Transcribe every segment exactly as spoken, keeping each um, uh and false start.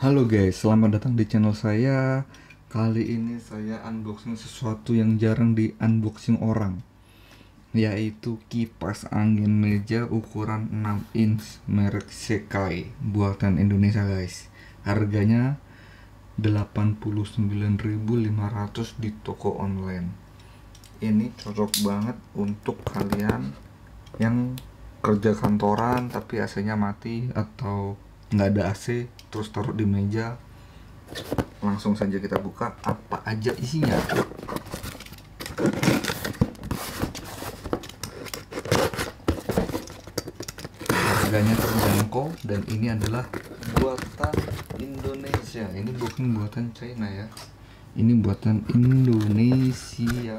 Halo guys, selamat datang di channel saya. Kali ini saya unboxing sesuatu yang jarang di unboxing orang, yaitu kipas angin meja ukuran enam inch merek Sekai buatan Indonesia guys. Harganya delapan puluh sembilan ribu lima ratus di toko online. Ini cocok banget untuk kalian yang kerja kantoran tapi A C-nya mati atau nggak ada A C terus taruh di meja. Langsung saja kita buka apa aja isinya. Harganya terjangkau dan ini adalah buatan Indonesia. Ini bukan buatan China ya, ini buatan Indonesia.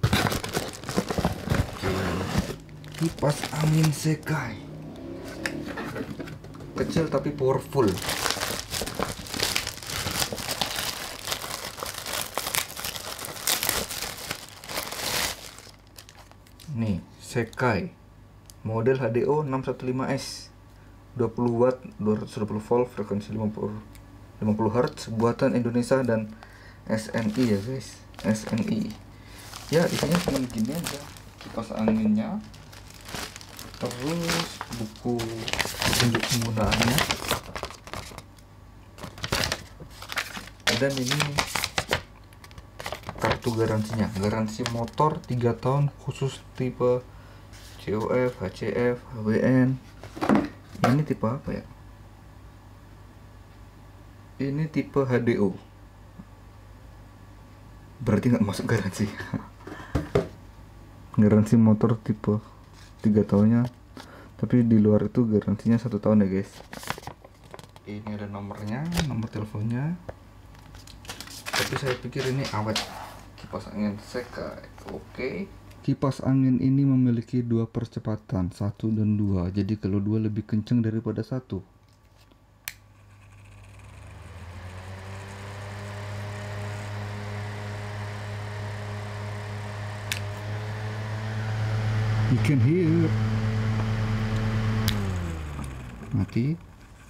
Kipas angin Sekai, kecil tapi powerful. Nih, Sekai model H D O enam satu lima S, dua puluh watt, dua ratus dua puluh volt, frekuensi lima puluh lima puluh hertz, buatan Indonesia dan S N I ya guys, S N I. Ya, isinya cuma gini aja, kipas anginnya, terus buku petunjuk penggunaannya, dan ini kartu garansinya. Garansi motor tiga tahun khusus tipe C O F, H C F, H W N. Ini tipe apa ya? Ini tipe H D O, berarti nggak masuk garansi. Garansi motor tipe tiga tahunnya, tapi di luar itu garansinya satu tahun ya guys. Ini ada nomornya, nomor teleponnya, tapi saya pikir ini awet. Kipas angin Sekai. Oke, kipas angin ini memiliki dua percepatan, satu dan dua, jadi kalau dua lebih kencang daripada satu. You can hear. Mati.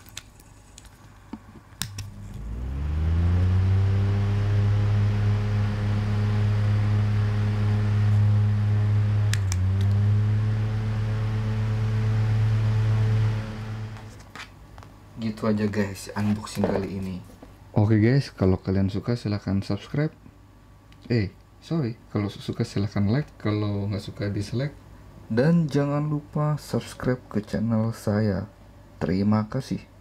Gitu aja guys unboxing kali ini. Oke guys, kalau kalian suka silahkan subscribe. Eh, sorry, kalau suka silahkan like, kalau nggak suka dislike. Dan jangan lupa subscribe ke channel saya. Terima kasih.